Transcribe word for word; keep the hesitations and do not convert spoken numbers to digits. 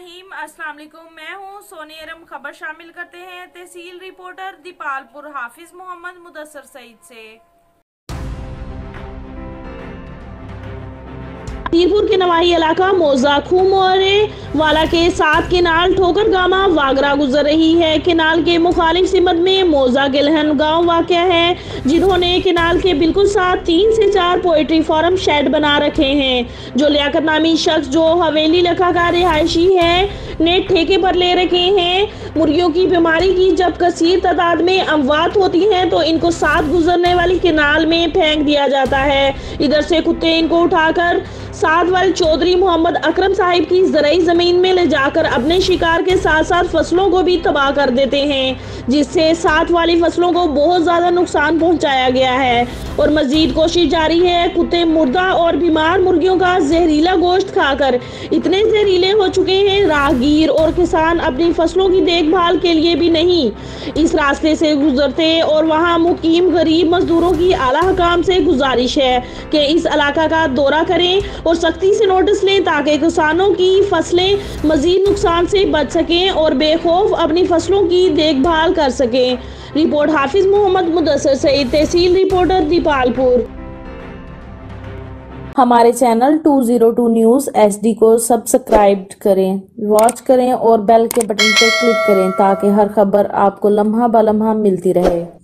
बिस्मिल्लाहिर्रहमानिर्रहीम। अस्सलाम वालेकुम। मैं हूँ सोनी एरम। खबर शामिल करते हैं तहसील रिपोर्टर दीपालपुर हाफिज मोहम्मद मुदस्सर सईद से। तीरपुर के नवाही इलाका मौजा खूमोरे वाला के साथ केनाल ठोकर गामा वागरा गुजर रही है। केनाल के मुखालिफ सिमत में मौजा गिलहन गांव वाक़ है, जिन्होंने केनाल के बिल्कुल साथ तीन से चार पोल्ट्री फार्म शेड बना रखे हैं। जो लियाकत नामी शख्स जो हवेली लखा का रिहायशी है ने ठेके पर ले रखे हैं। मुर्गियों की बीमारी की जब कसीर तादाद में अमवात होती हैं तो इनको साथ गुजरने वाली केनाल में फेंक दिया जाता है। इधर से कुत्ते इनको उठाकर साथ वाले चौधरी मोहम्मद अकरम साहिब की ज़राई ज़मीन में ले जाकर अपने शिकार के साथ साथ फसलों को भी तबाह कर देते हैं, जिससे साथ वाली फसलों को बहुत ज़्यादा नुकसान पहुंचाया गया है। और मजीद कोशिश जारी है। कुत्ते मुर्दा और बीमार मुर्गियों का जहरीला गोश्त खाकर इतने जहरीले हो चुके हैं, राहगीर और किसान अपनी फसलों की देखभाल के लिए भी नहीं इस रास्ते से गुजरते। और वहाँ मुकीम गरीब मजदूरों की आला हकाम से गुजारिश है कि इस इलाका का दौरा करें और सख्ती से नोटिस लें ताकि किसानों की फसलें मजीद नुकसान से बच सकें और बेखौफ अपनी फसलों की देखभाल कर सकें। रिपोर्ट हाफिज मोहम्मद मुदस्सर सईद, तहसील रिपोर्टर दीपालपुर। हमारे चैनल दो सौ दो न्यूज़ एचडी को सब्सक्राइब करें, वॉच करें और बेल के बटन पर क्लिक करें ताकि हर खबर आपको लम्हा ब लम्हा मिलती रहे।